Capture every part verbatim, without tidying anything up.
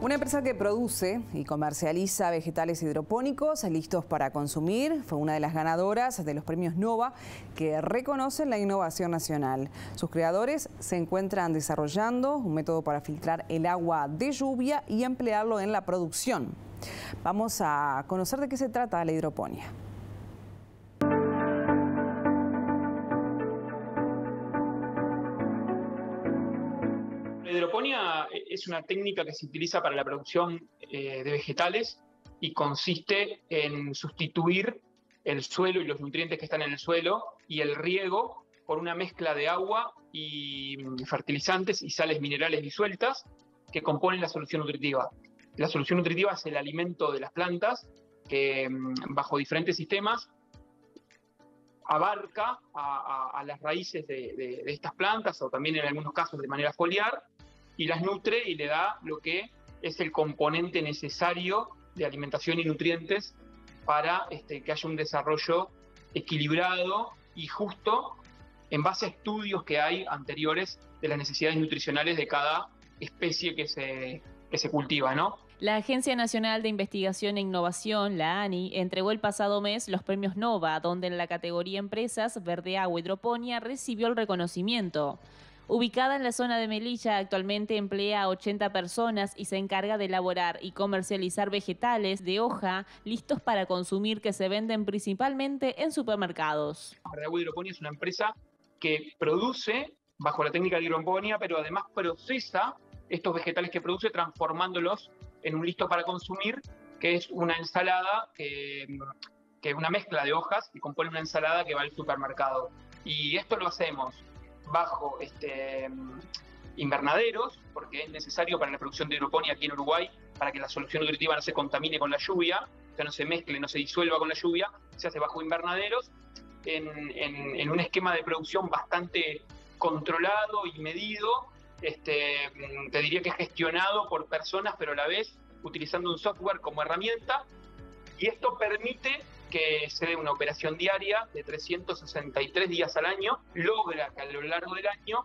Una empresa que produce y comercializa vegetales hidropónicos listos para consumir fue una de las ganadoras de los premios Nova que reconocen la innovación nacional. Sus creadores se encuentran desarrollando un método para filtrar el agua de lluvia y emplearlo en la producción. Vamos a conocer de qué se trata la hidroponía. La hidroponía es una técnica que se utiliza para la producción eh, de vegetales y consiste en sustituir el suelo y los nutrientes que están en el suelo y el riego por una mezcla de agua y fertilizantes y sales minerales disueltas que componen la solución nutritiva. La solución nutritiva es el alimento de las plantas que, bajo diferentes sistemas, abarca a, a, a las raíces de, de, de estas plantas, o también en algunos casos de manera foliar, y las nutre y le da lo que es el componente necesario de alimentación y nutrientes para este, que haya un desarrollo equilibrado y justo en base a estudios que hay anteriores de las necesidades nutricionales de cada especie que se, que se cultiva, ¿no? La Agencia Nacional de Investigación e Innovación, la ANI, entregó el pasado mes los premios Nova, donde en la categoría Empresas, Verde Agua Hidroponía recibió el reconocimiento. Ubicada en la zona de Melilla, actualmente emplea a ochenta personas y se encarga de elaborar y comercializar vegetales de hoja listos para consumir que se venden principalmente en supermercados. Verde Agua Hidroponía es una empresa que produce bajo la técnica de hidroponía, pero además procesa estos vegetales que produce transformándolos en un listo para consumir, que es una ensalada, que, que una mezcla de hojas y compone una ensalada que va al supermercado. Y esto lo hacemos bajo este, invernaderos, porque es necesario para la producción de hidroponía aquí en Uruguay, para que la solución nutritiva no se contamine con la lluvia, o sea, no se mezcle, no se disuelva con la lluvia, se hace bajo invernaderos, en, en, en un esquema de producción bastante controlado y medido, este, te diría que gestionado por personas, pero a la vez utilizando un software como herramienta, y esto permite que se dé una operación diaria de trescientos sesenta y tres días al año, logra que a lo largo del año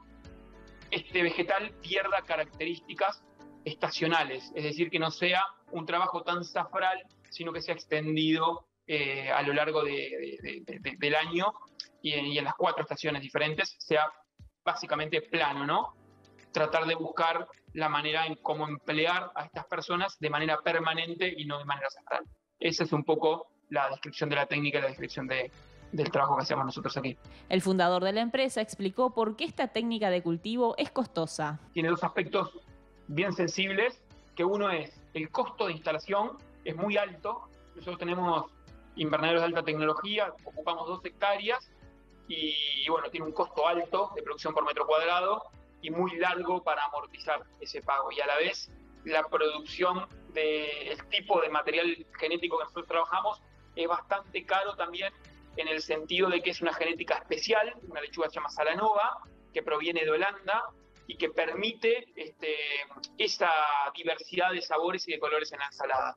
este vegetal pierda características estacionales, es decir, que no sea un trabajo tan safral, sino que sea extendido eh, a lo largo de, de, de, de, del año y en, y en las cuatro estaciones diferentes, sea básicamente plano, ¿no? Tratar de buscar la manera en cómo emplear a estas personas de manera permanente y no de manera safral. Esa es un poco la descripción de la técnica y la descripción de, del trabajo que hacemos nosotros aquí. El fundador de la empresa explicó por qué esta técnica de cultivo es costosa. Tiene dos aspectos bien sensibles, que uno es el costo de instalación, es muy alto. Nosotros tenemos invernaderos de alta tecnología, ocupamos dos hectáreas y, y bueno, tiene un costo alto de producción por metro cuadrado y muy largo para amortizar ese pago. Y a la vez, la producción del tipo de material genético que nosotros trabajamos es bastante caro también, en el sentido de que es una genética especial, una lechuga que se llama Salanova, que proviene de Holanda y que permite este, esa diversidad de sabores y de colores en la ensalada.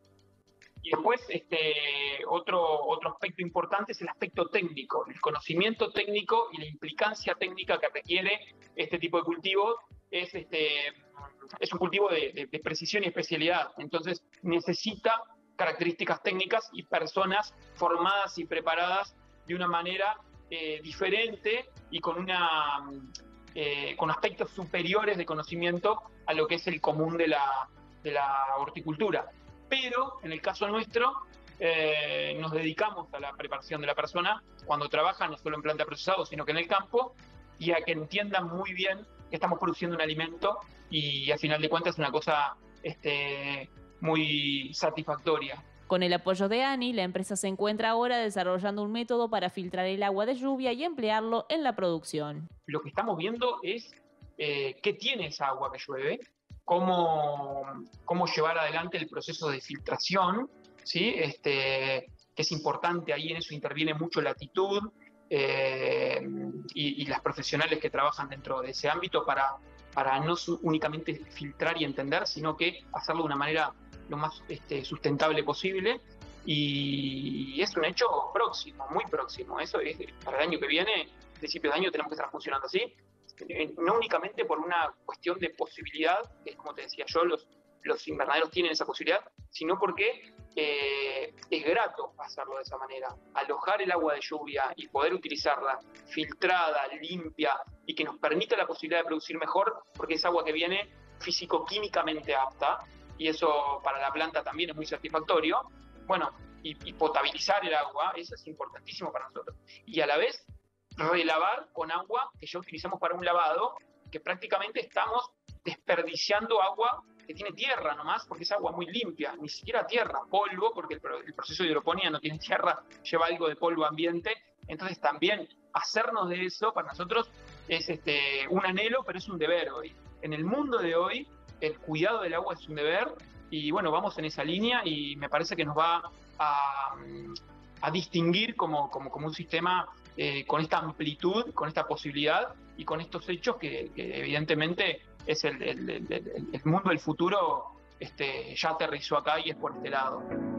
Y después, este, otro, otro aspecto importante es el aspecto técnico, el conocimiento técnico y la implicancia técnica que requiere este tipo de cultivo. Es, este, es un cultivo de, de, de precisión y especialidad, entonces necesita características técnicas y personas formadas y preparadas de una manera eh, diferente y con, una, eh, con aspectos superiores de conocimiento a lo que es el común de la, de la horticultura. Pero en el caso nuestro, eh, nos dedicamos a la preparación de la persona cuando trabaja, no solo en planta procesado, sino que en el campo, y a que entiendan muy bien que estamos produciendo un alimento y, a final de cuentas, es una cosa este, muy satisfactoria. Con el apoyo de ANI, la empresa se encuentra ahora desarrollando un método para filtrar el agua de lluvia y emplearlo en la producción. Lo que estamos viendo es eh, qué tiene esa agua que llueve, cómo, cómo llevar adelante el proceso de filtración, ¿sí? Este, que es importante, ahí en eso interviene mucho la actitud eh, y, y las profesionales que trabajan dentro de ese ámbito para, para no únicamente filtrar y entender, sino que hacerlo de una manera lo más este, sustentable posible, y es un hecho próximo, muy próximo. Eso es para el año que viene, principios de año, tenemos que estar funcionando así, no únicamente por una cuestión de posibilidad, que es como te decía yo, los los invernaderos tienen esa posibilidad, sino porque eh, es grato hacerlo de esa manera. Alojar el agua de lluvia y poder utilizarla filtrada, limpia y que nos permita la posibilidad de producir mejor, porque es agua que viene físico-químicamente apta, y eso para la planta también es muy satisfactorio. Bueno, y, y potabilizar el agua, eso es importantísimo para nosotros. Y a la vez, relavar con agua que ya utilizamos para un lavado, que prácticamente estamos desperdiciando agua que tiene tierra nomás, porque es agua muy limpia, ni siquiera tierra, polvo, porque el, el proceso de hidroponía no tiene tierra, lleva algo de polvo ambiente. Entonces también hacernos de eso para nosotros es este, un anhelo, pero es un deber hoy. En el mundo de hoy, el cuidado del agua es un deber, y bueno, vamos en esa línea y me parece que nos va a, a distinguir como, como, como un sistema eh, con esta amplitud, con esta posibilidad y con estos hechos que, que evidentemente es el, el, el, el mundo del futuro este, ya aterrizó acá y es por este lado.